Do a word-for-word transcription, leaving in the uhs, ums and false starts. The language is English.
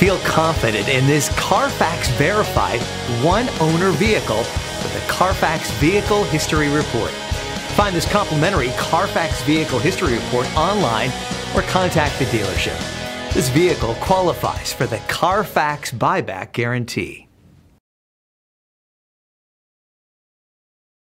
Feel confident in this Carfax verified one owner vehicle with the Carfax Vehicle History Report. Find this complimentary Carfax Vehicle History Report online or contact the dealership. This vehicle qualifies for the Carfax Buyback Guarantee.